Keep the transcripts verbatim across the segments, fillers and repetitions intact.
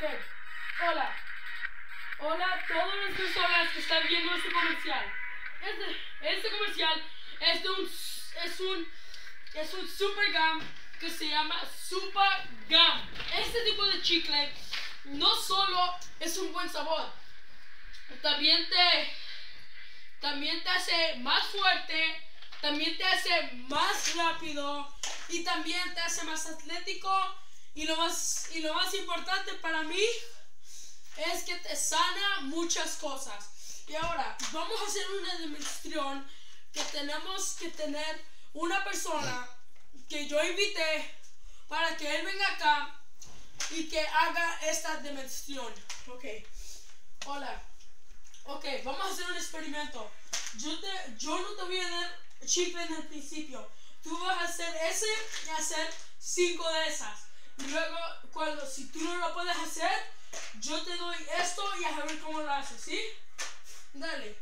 Hola. Hola a todas las personas que están viendo este comercial. Este, este comercial es de un, es un, es un super gum que se llama Super Gum. Este tipo de chicle no solo es un buen sabor, también te, también te hace más fuerte, también te hace más rápido y también te hace más atlético. Y lo más, y lo más importante para mí es que te sana muchas cosas. Y ahora vamos a hacer una demostración que tenemos que tener una persona que yo invité para que él venga acá y que haga esta demostración. Ok, hola. Ok, vamos a hacer un experimento. Yo, te, yo no te voy a dar chicle en el principio. Tú vas a hacer ese y hacer cinco de esas. Y luego, cuando, si tú no lo puedes hacer, yo te doy esto y a ver cómo lo haces, ¿sí? Dale.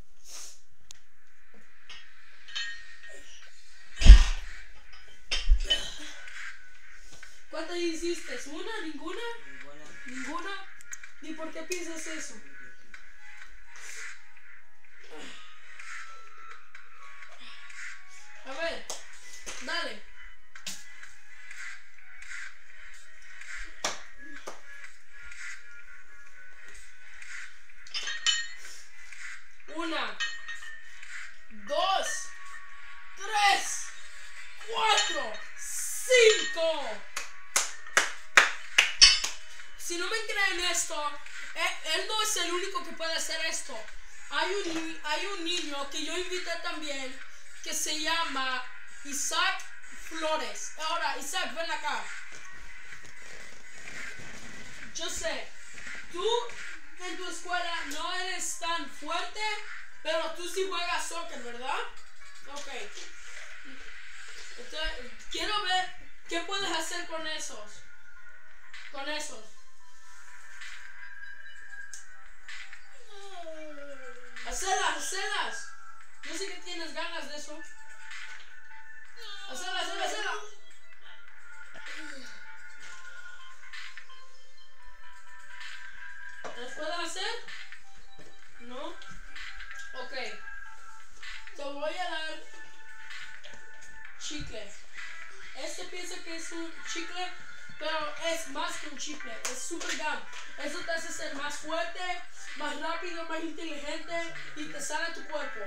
¿Cuántas hiciste? ¿Una? ¿Ninguna? Ninguna. ¿Ninguna? ¿Y por qué piensas eso? A ver, dale. Una, dos, tres, cuatro, cinco. Si no me creen esto, él no es el único que puede hacer esto. Hay un, hay un niño que yo invité también que se llama Isaac Flores. Ahora, Isaac, ven acá. Yo sé, tú en tu escuela no eres tan fuerte, pero tú sí juegas soccer, ¿verdad? Ok. Entonces, quiero ver qué puedes hacer con esos. Con esos. Hacelas, hacelas. Yo sé que tienes ganas de eso. Hacelas, hacelas, hacelas. ¿Las puedes hacer? ¿No? Ok. Te voy a dar chicle. Este piensa que es un chicle, pero es más que un chicle. Es super gum. Eso te hace ser más fuerte, más rápido, más inteligente y te sana tu cuerpo.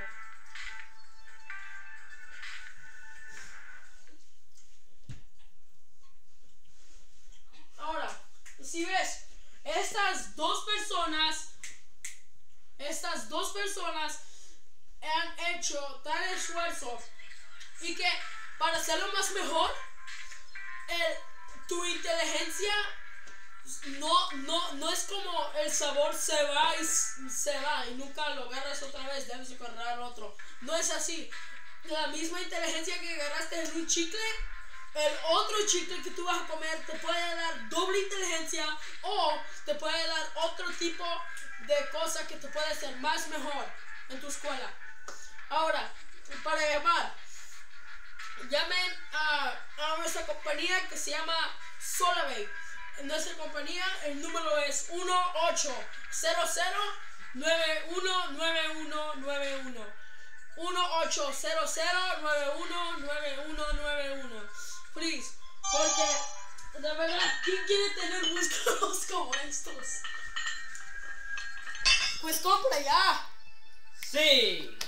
Ahora, si ves, estas dos personas, estas dos personas han hecho tal esfuerzo y que para hacerlo más mejor, el, tu inteligencia no, no, no es como el sabor se va y se va y nunca lo agarras otra vez, debes agarrar otro. No es así. La misma inteligencia que agarraste en un chicle, el otro chicle que tú vas a comer te puede dar doble inteligencia o te puede dar otro tipo de cosa que te puede hacer más mejor en tu escuela. Ahora, para llamar, llamen a, a nuestra compañía que se llama Solabay. En nuestra compañía el número es uno ocho cero cero nueve uno nueve uno nueve uno. uno ocho cero cero nueve uno nueve uno nueve uno. Please, porque de verdad, ¿quién quiere tener músculos como estos? Pues compra ya. Sí.